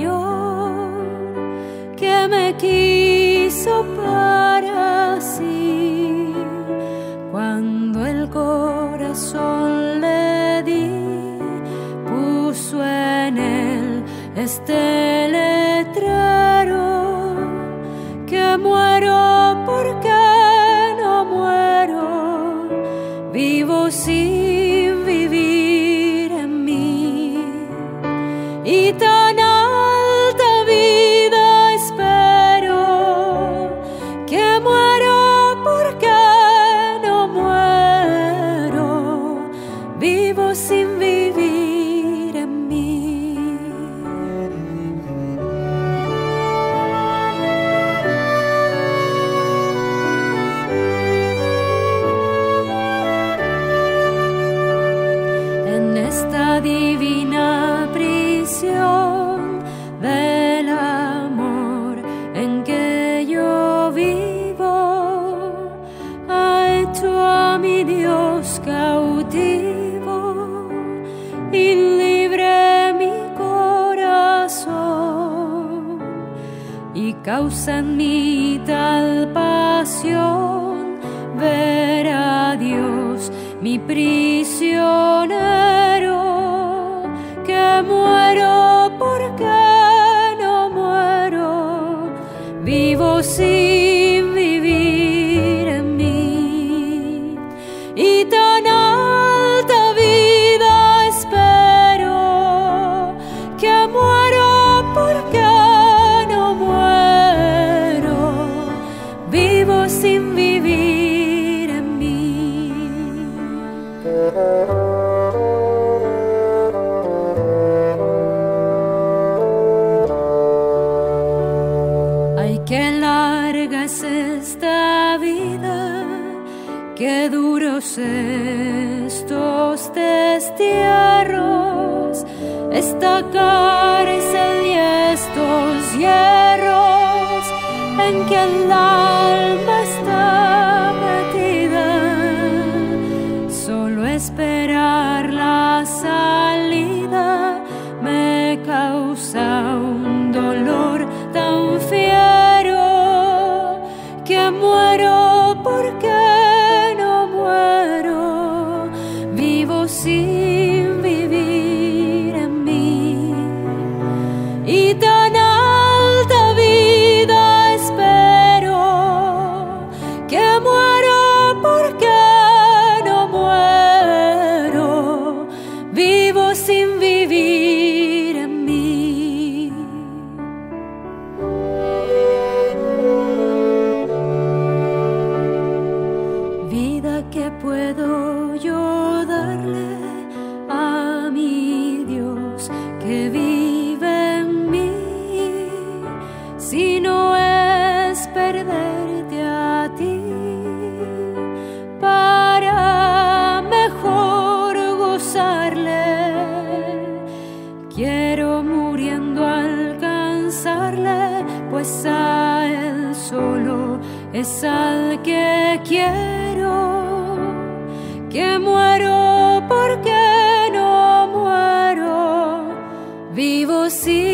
Señor, que me quiso para sí. Cuando el corazón le di, puso en él este letrero: que muero porque no muero, vivo sin vivir en mí. Y tan alta vida espero, que muero porque no muero, vivo sin vivir en mí. En esta divina prisión del amor en que yo vivo, ha hecho a mi Dios cautivo y libre mi corazón, y causa en mí tal pasión ver a Dios mi prisionero, que muero porque no muero, vivo sin vivir en mí. Y tan alta vida espero, que muero porque no muero, vivo sin vivir en mí. Ay, qué larga es esta vida, qué duros estos destierros, esta cárcel y estos hierros en que el alma está metida. Solo esperar la salida me causa un dolor tan fiero, que muero porque no muero, vivo sin vivir en mí. Y tan alta vida espero, que muero porque no muero, vivo sin vivir en mí. Vida que puedo yo darle a mi Dios que vive en mí, si no es perderte a ti, para mejor gozarle. Quiero muriendo alcanzarle, pues a él solo es al que quiero, que muero porque no muero, vivo sin